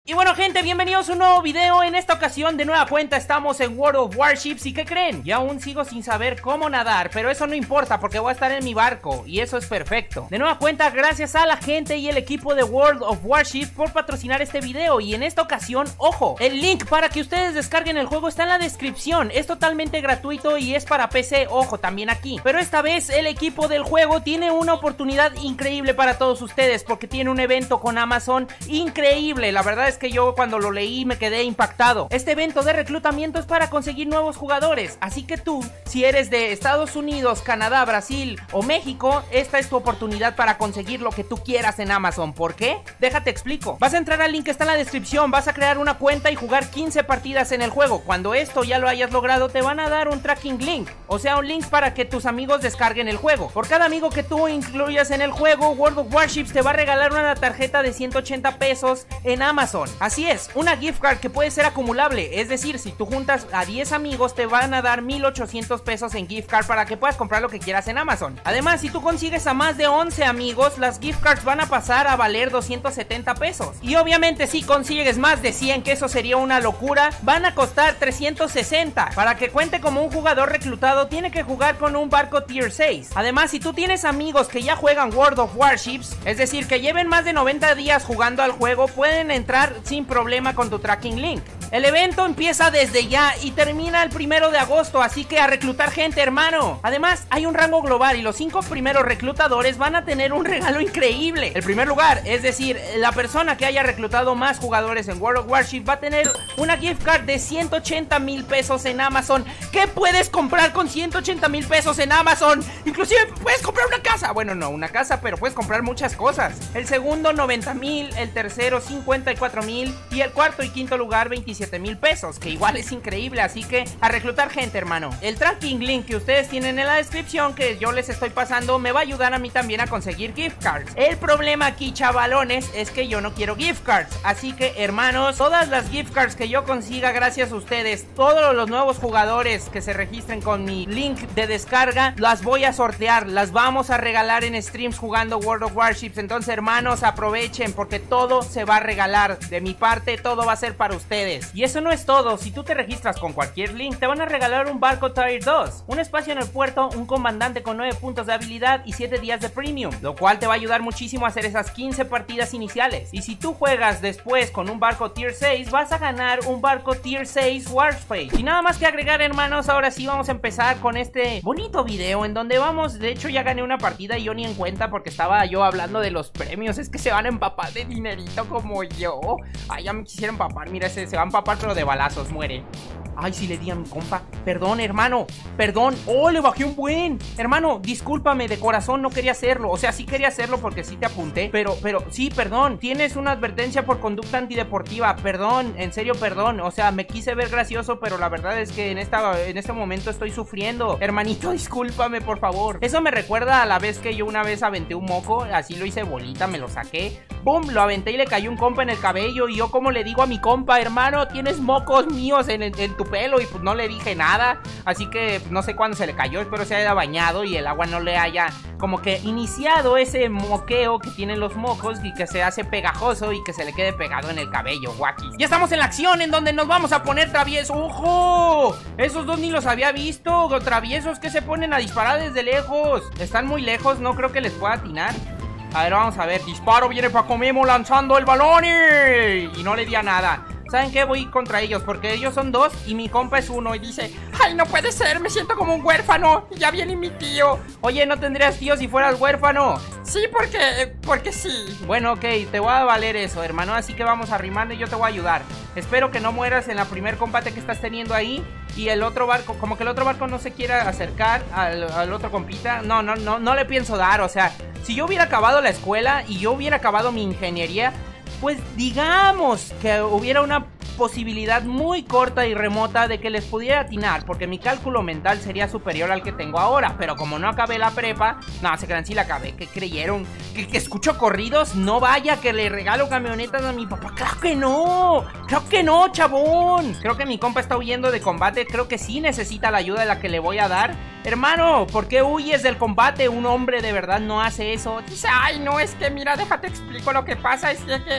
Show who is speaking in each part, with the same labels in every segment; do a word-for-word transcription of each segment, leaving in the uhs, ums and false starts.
Speaker 1: Y bueno, gente, bienvenidos a un nuevo video. En esta ocasión, de nueva cuenta, estamos en World of Warships. ¿Y qué creen? Yo aún sigo sin saber cómo nadar, pero eso no importa porque voy a estar en mi barco y eso es perfecto. De nueva cuenta, gracias a la gente y el equipo de World of Warships por patrocinar este video. Y en esta ocasión, ojo, el link para que ustedes descarguen el juego está en la descripción. Es totalmente gratuito y es para P C, ojo, también aquí. Pero esta vez el equipo del juego tiene una oportunidad increíble para todos ustedes, porque tiene un evento con Amazon increíble. La verdad es que yo cuando lo leí me quedé impactado. Este evento de reclutamiento es para conseguir nuevos jugadores, así que tú, si eres de Estados Unidos, Canadá, Brasil o México, esta es tu oportunidad para conseguir lo que tú quieras en Amazon. ¿Por qué? Déjate explico. Vas a entrar al link que está en la descripción, vas a crear una cuenta y jugar quince partidas en el juego. Cuando esto ya lo hayas logrado, te van a dar un tracking link, o sea, un link para que tus amigos descarguen el juego. Por cada amigo que tú incluyas en el juego, World of Warships te va a regalar una tarjeta de ciento ochenta pesos en Amazon. Así es, una gift card que puede ser acumulable, es decir, si tú juntas a diez amigos te van a dar mil ochocientos pesos en gift card para que puedas comprar lo que quieras en Amazon. Además, si tú consigues a más de once amigos, las gift cards van a pasar a valer doscientos setenta pesos. Y obviamente si consigues más de cien, que eso sería una locura, van a costar trescientos sesenta. Para que cuente como un jugador reclutado, tiene que jugar con un barco tier seis. Además, si tú tienes amigos que ya juegan World of Warships, es decir, que lleven más de noventa días jugando al juego, pueden entrar sin problema con tu tracking link. El evento empieza desde ya y termina el primero de agosto, así que a reclutar gente, hermano. Además, hay un rango global y los cinco primeros reclutadores van a tener un regalo increíble. El primer lugar, es decir, la persona que haya reclutado más jugadores en World of Warships, va a tener una gift card de ciento ochenta mil pesos en Amazon. ¿Qué puedes comprar con ciento ochenta mil pesos en Amazon? Inclusive puedes comprar una casa. Bueno, no una casa, pero puedes comprar muchas cosas. El segundo, noventa mil. El tercero, cincuenta y cuatro mil. Y el cuarto y quinto lugar, veintisiete mil pesos, que igual es increíble. Así que a reclutar gente, hermano. El tracking link que ustedes tienen en la descripción, que yo les estoy pasando, me va a ayudar a mí también a conseguir gift cards. El problema aquí, chavalones, es que yo no quiero gift cards. Así que, hermanos, todas las gift cards que yo consiga gracias a ustedes, todos los nuevos jugadores que se registren con mi link de descarga, las voy a sortear, las vamos a regalar en streams jugando World of Warships. Entonces, hermanos, aprovechen, porque todo se va a regalar. De mi parte, todo va a ser para ustedes. Y eso no es todo. Si tú te registras con cualquier link, te van a regalar un barco Tier dos, un espacio en el puerto, un comandante con nueve puntos de habilidad y siete días de premium, lo cual te va a ayudar muchísimo a hacer esas quince partidas iniciales. Y si tú juegas después con un barco Tier seis, vas a ganar un barco Tier seis Warspace. Y nada más que agregar, hermanos, ahora sí vamos a empezar con este bonito video en donde vamos. De hecho, ya gané una partida y yo ni en cuenta, porque estaba yo hablando de los premios. Es que se van a empapar de dinerito como yo. Ay, ya me quisiera empapar. Mira, ese se va a empapar pero de balazos, muere. Ay, sí le di a mi compa. Perdón, hermano, perdón. Oh, le bajé un buen. Hermano, discúlpame, de corazón no quería hacerlo. O sea, sí quería hacerlo porque sí te apunté, Pero, pero, sí, perdón. Tienes una advertencia por conducta antideportiva. Perdón, en serio, perdón. O sea, me quise ver gracioso, pero la verdad es que en, esta, en este momento estoy sufriendo. Hermanito, discúlpame, por favor. Eso me recuerda a la vez que yo una vez aventé un moco. Así lo hice bolita, me lo saqué. ¡Bum! Lo aventé y le cayó un compa en el cabello. Y yo, como le digo a mi compa, hermano, tienes mocos míos en, en, en tu pelo. Y pues no le dije nada. Así que pues, no sé cuándo se le cayó. Espero se haya bañado y el agua no le haya como que iniciado ese moqueo que tienen los mocos y que se hace pegajoso y que se le quede pegado en el cabello, guakis. Ya estamos en la acción en donde nos vamos a poner traviesos. ¡Ojo! Esos dos ni los había visto. Traviesos que se ponen a disparar desde lejos. Están muy lejos, no creo que les pueda atinar. A ver, vamos a ver. Disparo, viene Paco Memo lanzando el balón y... y no le di a nada. ¿Saben qué? Voy contra ellos porque ellos son dos y mi compa es uno. Y dice, ay, no puede ser, me siento como un huérfano. Y ya viene mi tío. Oye, ¿no tendrías tío si fueras huérfano? Sí, porque, porque sí. Bueno, ok, te voy a valer eso, hermano. Así que vamos arrimando y yo te voy a ayudar. Espero que no mueras en la primer combate que estás teniendo ahí. Y el otro barco, como que el otro barco no se quiera acercar al, al otro compita. No, no, no, no le pienso dar. O sea, si yo hubiera acabado la escuela y yo hubiera acabado mi ingeniería, pues digamos que hubiera una posibilidad muy corta y remota de que les pudiera atinar, porque mi cálculo mental sería superior al que tengo ahora. Pero como no acabé la prepa, no, se crean, sí la acabé. ¿Qué creyeron? ¿Que, que escucho corridos? No vaya, que le regalo camionetas a mi papá. ¡Claro que no! ¡Claro que no, chabón! Creo que mi compa está huyendo de combate. Creo que sí necesita la ayuda de la que le voy a dar. Hermano, ¿por qué huyes del combate? Un hombre de verdad no hace eso. Dice, ay, no, es que mira, déjate explico lo que pasa. Es que...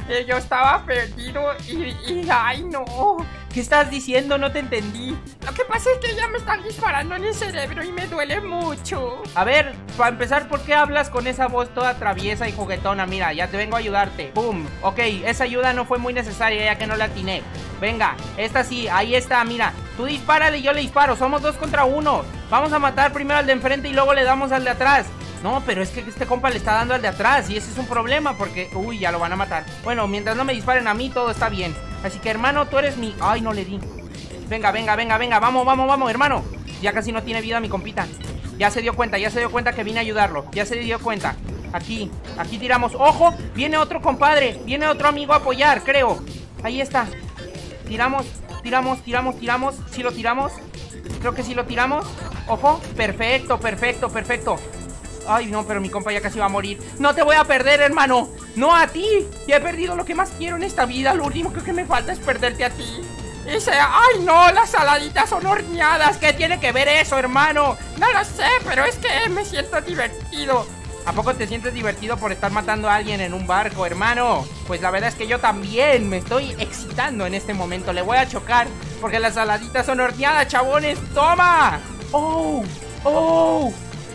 Speaker 2: Eh, yo estaba perdido y, y... ¡Ay, no!
Speaker 1: ¿Qué estás diciendo? No te entendí.
Speaker 2: Lo que pasa es que ya me están disparando en el cerebro y me duele mucho.
Speaker 1: A ver, para empezar, ¿por qué hablas con esa voz toda traviesa y juguetona? Mira, ya te vengo a ayudarte. ¡Pum! Ok, esa ayuda no fue muy necesaria ya que no la atiné. Venga, esta sí, ahí está, mira. Tú dispárale y yo le disparo, somos dos contra uno. Vamos a matar primero al de enfrente y luego le damos al de atrás. No, pero es que este compa le está dando al de atrás y ese es un problema porque... Uy, ya lo van a matar. Bueno, mientras no me disparen a mí, todo está bien. Así que, hermano, tú eres mi... Ay, no le di. Venga, venga, venga, venga, vamos, vamos, vamos, hermano. Ya casi no tiene vida mi compita. Ya se dio cuenta, ya se dio cuenta que vine a ayudarlo. Ya se dio cuenta. Aquí, aquí tiramos. ¡Ojo! Viene otro compadre, viene otro amigo a apoyar, creo. Ahí está. Tiramos, tiramos, tiramos, tiramos. ¿Sí lo tiramos? Creo que sí lo tiramos. Ojo, perfecto, perfecto, perfecto. Ay, no, pero mi compa ya casi va a morir. No te voy a perder, hermano. No a ti. Ya he perdido lo que más quiero en esta vida. Lo último que me falta es perderte a ti. Dice, ay no, las saladitas son horneadas. ¿Qué tiene que ver eso, hermano? No lo sé, pero es que me siento divertido. ¿A poco te sientes divertido por estar matando a alguien en un barco, hermano? Pues la verdad es que yo también me estoy excitando en este momento. Le voy a chocar porque las saladitas son horneadas, chabones. ¡Toma! ¡Oh! ¡Oh!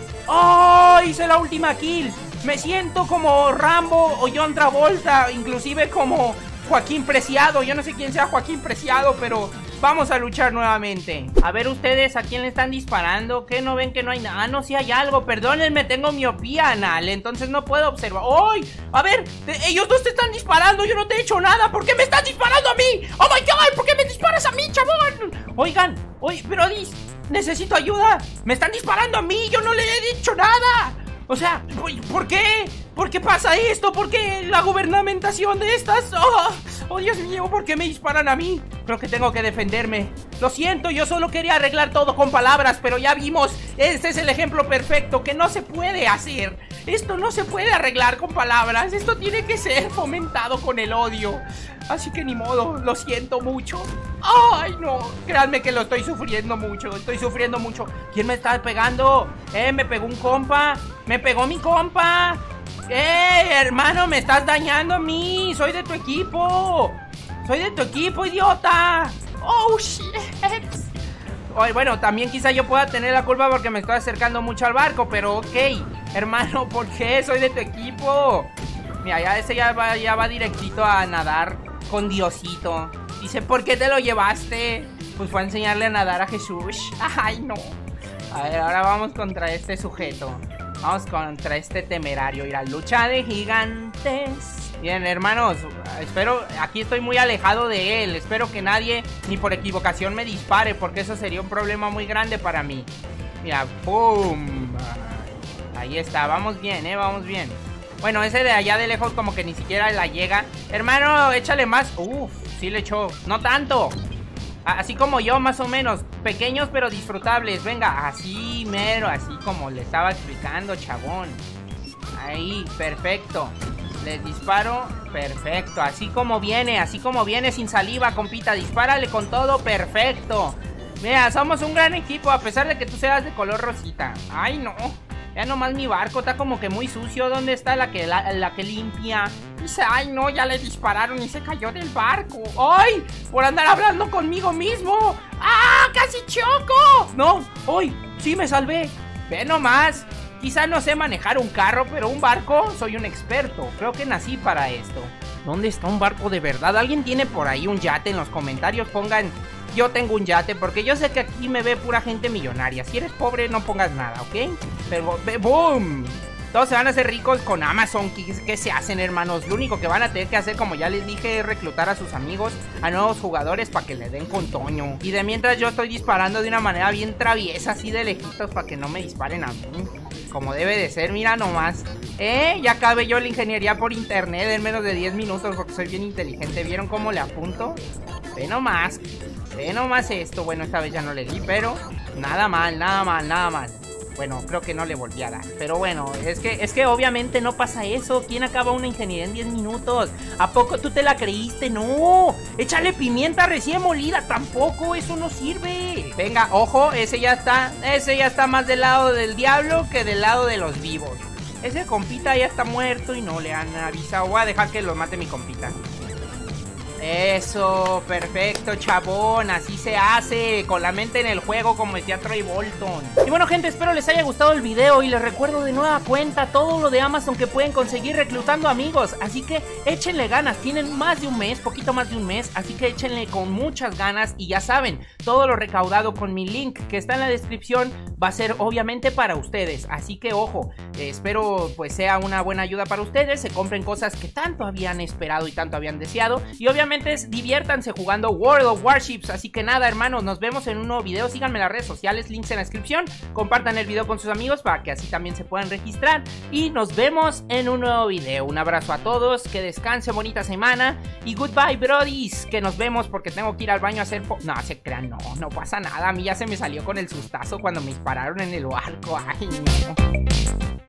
Speaker 1: ¡Oh! Hice la última kill. Me siento como Rambo o John Travolta, inclusive como Joaquín Preciado. Yo no sé quién sea Joaquín Preciado, pero vamos a luchar nuevamente. A ver ustedes, ¿a quién le están disparando? ¿Qué? ¿No ven que no hay nada? Ah, no, sí hay algo. Perdónenme, tengo miopía anal, entonces no puedo observar. ¡Ay! A ver, ellos dos te están disparando. Yo no te he hecho nada. ¿Por qué me estás disparando a mí? ¡Oh my God! ¿Por qué me disparas a mí, chabón? Oigan, oye, pero dis, necesito ayuda. Me están disparando a mí. Yo no le he dicho nada. O sea, ¿por qué? ¿Por qué pasa esto? ¿Por qué la gubernamentación de estas? ¡Oh! ¡Oh, Dios mío! ¿Por qué me disparan a mí? Creo que tengo que defenderme. Lo siento, yo solo quería arreglar todo con palabras, pero ya vimos, este es el ejemplo perfecto, que no se puede hacer. Esto no se puede arreglar con palabras. Esto tiene que ser fomentado con el odio. Así que ni modo, lo siento mucho. ¡Ay, no! Créanme que lo estoy sufriendo mucho. Estoy sufriendo mucho. ¿Quién me está pegando? Eh, me pegó un compa. Me pegó mi compa. ¡Eh, hermano! Me estás dañando a mí. Soy de tu equipo. Soy de tu equipo, idiota. ¡Oh, shit! Oye, bueno, también quizá yo pueda tener la culpa porque me estoy acercando mucho al barco, pero ok. Hermano, ¿por qué? Soy de tu equipo. Mira, ya ese ya va, ya va directito a nadar con Diosito. Dice, ¿por qué te lo llevaste? Pues fue a enseñarle a nadar a Jesús. Ay, no. A ver, ahora vamos contra este sujeto. Vamos contra este temerario. Ir a lucha de gigantes. Bien, hermanos, espero, aquí estoy muy alejado de él. Espero que nadie, ni por equivocación, me dispare, porque eso sería un problema muy grande para mí. Mira, ¡pum! Ahí está, vamos bien, eh, vamos bien. Bueno, ese de allá de lejos como que ni siquiera la llega. Hermano, échale más. Uf, sí le echó, no tanto. Así como yo, más o menos. Pequeños pero disfrutables. Venga, así mero, así como le estaba explicando, chabón. Ahí, perfecto. Les disparo, perfecto. Así como viene, así como viene, sin saliva, compita. Dispárale con todo, perfecto. Mira, somos un gran equipo, a pesar de que tú seas de color rosita. Ay, no. Ya nomás mi barco está como que muy sucio. ¿Dónde está la que, la, la que limpia? Dice, ay no, ya le dispararon y se cayó del barco. ¡Ay! Por andar hablando conmigo mismo. ¡Ah! ¡Casi choco! No, ¡ay! Sí me salvé. Ve nomás. Quizá no sé manejar un carro, pero un barco soy un experto. Creo que nací para esto. ¿Dónde está un barco de verdad? ¿Alguien tiene por ahí un yate? En los comentarios pongan, yo tengo un yate, porque yo sé que aquí me ve pura gente millonaria. Si eres pobre no pongas nada, ¿ok? Pero, ¡boom! Todos se van a hacer ricos con Amazon. ¿Qué, ¿Qué se hacen, hermanos? Lo único que van a tener que hacer, como ya les dije, es reclutar a sus amigos, a nuevos jugadores para que le den con Toño. Y de mientras yo estoy disparando de una manera bien traviesa, así de lejitos, para que no me disparen a mí. Como debe de ser, mira nomás. Eh, ya acabé yo la ingeniería por internet en menos de diez minutos porque soy bien inteligente. ¿Vieron cómo le apunto? Ve nomás. Ve nomás esto. Bueno, esta vez ya no le di, pero nada mal, nada mal, nada mal. Bueno, creo que no le volví a dar. Pero bueno, es que, es que obviamente no pasa eso. ¿Quién acaba una ingeniería en diez minutos? ¿A poco tú te la creíste? ¡No! Échale pimienta recién molida. Tampoco, eso no sirve. Venga, ojo, ese ya está. Ese ya está más del lado del diablo que del lado de los vivos. Ese compita ya está muerto y no le han avisado. Voy a dejar que lo mate mi compita. Eso, perfecto, chabón. Así se hace, con la mente en el juego, como decía Troy Bolton. Y bueno, gente, espero les haya gustado el video. Y les recuerdo de nueva cuenta todo lo de Amazon que pueden conseguir reclutando amigos. Así que échenle ganas, tienen más de un mes, poquito más de un mes. Así que échenle con muchas ganas. Y ya saben, todo lo recaudado con mi link que está en la descripción va a ser obviamente para ustedes. Así que ojo, eh, espero pues sea una buena ayuda para ustedes. Se compren cosas que tanto habían esperado y tanto habían deseado. Y obviamente diviértanse jugando World of Warships. Así que nada, hermanos, nos vemos en un nuevo video. Síganme en las redes sociales, links en la descripción. Compartan el video con sus amigos para que así también se puedan registrar. Y nos vemos en un nuevo video. Un abrazo a todos, que descansen, bonita semana. Y goodbye, brodies. Que nos vemos porque tengo que ir al baño a hacer... No, se crean, no, no pasa nada. A mí ya se me salió con el sustazo cuando me dispararon en el barco. Ay, no.